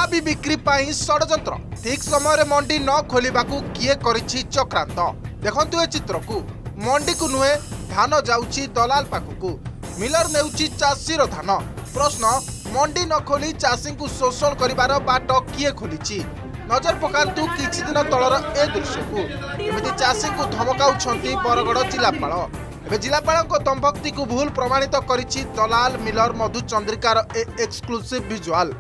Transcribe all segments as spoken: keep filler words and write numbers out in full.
दाबी बिक्री पाई षडयंत्र ठीक समय मंडी न खोलिबा किए करिछि चक्रांत। देखंतु ए चित्र को मंडी को नुहे धान जाउछि दलाल पाखकू मिलर नेउछि चाषीर धान। प्रश्न मंडी न खोली चाषी को शोषण करिबार बाट किए खोलिछि। नजर पकांतु किछि दिन तलर ए दृश्य को एमिति चाषी को धमकाउछंती बरगड़ जिलापाल। एबे जिलापाल दंभक्ति को भूल प्रमाणित करिछि दलाल मिलर मधु चंद्रिकार ए एक्सक्लूसिव विजुअल।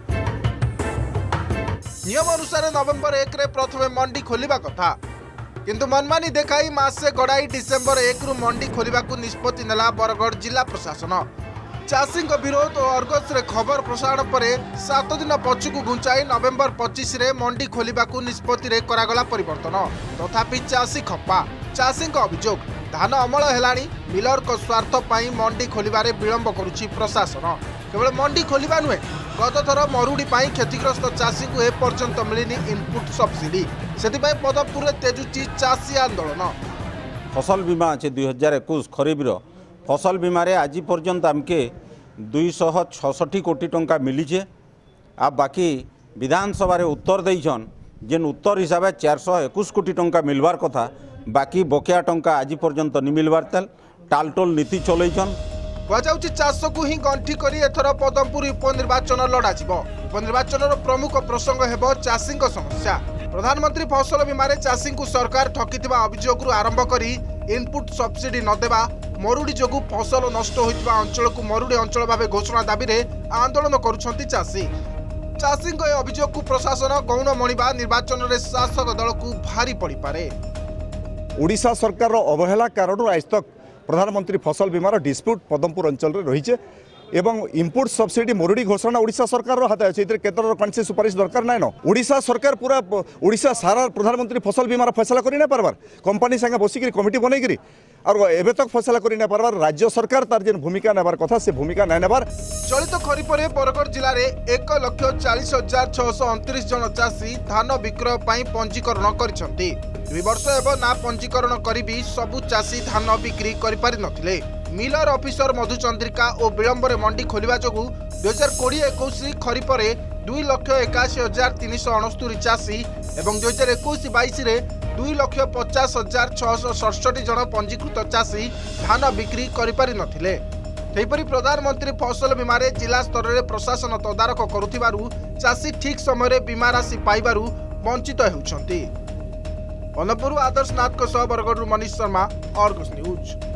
नियम अनुसार नवेम्बर एक रे प्रथमे मंडी खोलिबा कथा, किंतु मनमानी देखाई मासे गड़ाई डिसेम्बर एक रु मंडी खोलिबा को निष्पत्ति नेला बरगड़ जिला प्रशासन। चाषी विरोध और अर्गस रे खबर प्रसारण पर सात दिन पछकू घुंचाई नवेम्बर पच्चीस रे मंडी खोलिबा को निष्पत्ति रे करागला परिवर्तन। तथापि चाषी खप्पा। चाषी अभियोग धान अमल हेलाणी मिलर को स्वार्थ पाई मंडी खोलिबारे विलंब करुछि प्रशासन। केवल मंडी खोलिबा नुहे गत थर मरुड़ी पाई क्षतिग्रस्त चाषी को ए पर्यंत मिलनी इनपुट सब्सिडी। सेतिपाई पदमपुर रे तेजुची चाषी आंदोलन। फसल बीमा अच्छे दुई हजार एकुश खरीब फसल बीमा रे आज पर्यंत आमके दुईश छठी कोटी टंका मिलीचे। आ बाकी विधानसभा रे उत्तर देइछन जेन उत्तर हिसाब से चार सौ एकुश कोटी टंका मिलवार कथा, बाकी बकेया टंका आज पर्यंत नहीं मिलवार तेल टालटोल नीति चलैछन। कहुच्छी चाष को ही गंठी कर एथर पदमपुर उपनिर्वाचन लड़ा उपनिर्वाचन प्रमुख प्रसंग हेब चाषी समस्या। प्रधानमंत्री फसल बीमा चाषी को सरकार ठकिथिबा अभियोग आरंभ करी इनपुट सब्सिडी नदेवा, मरुड़ी जोगु फसल नष्ट होइतिबा अंचल को मरुड़ी अंचल भाव घोषणा दाबी रे आंदोलन करुछंती चाषी। चाषी अभियोग को प्रशासन गौण मणिबा निर्वाचन रे शासक दल को भारी पड़ी पारे। ओडिशा सरकार अवहेला कारण आज तक प्रधानमंत्री फसल बीमार डिस्प्यूट पदमपुर अंचल रे रही एवं इनपुट सब्सिडी मरुड़ी घोषणा ओडिशा सरकार हाथ अच्छे केन्द्र कौन सुपारिश दरकार नाइन। ओडिशा सरकार पूरा ओडिशा सारा प्रधानमंत्री फसल बीमार फैसला करि ना पारबार कंपनी संगे बसिक कमिटी बनईकरी और एबे तक फैसला करि ना पारबार राज्य सरकार तार जेन भूमिका नेबार कथा से भूमिका ना नेबार। चलित खरीफ रे बरगड़ जिले में एक लक्ष चालीस हजार छःश अणतीस जन चाषी धान विक्रय पर पंजीकरण करिसेंती। दुई वर्ष एवं ना पंजीकरण करी भी सबु चाषी धान बिक्री करि पारि नथिले। मिलर ऑफिसर मधु चंद्रिका और विलंबर मंडी खोलिबा जोगु दुई हजार कोड़े एकुश खरीफ रे दुई लक्ष एकाशी हजार तीन सौ अणस्तरी चाषी एवं दुई हजार एकुश बैश दुई लक्ष पचास हजार छःश सड़सठी जन पंजीकृत चाषी धान बिक्री करि पारि नथिले। सेहिपरि प्रधानमंत्री फसल बीमा जिला स्तर में प्रशासन तदारख करुथिबारु चाषी ठीक समय बीमा राशि पाइबारु वंचित हेउछंती। Padampur Adarsh Nath Bargarh Manish Sharma, Argus news.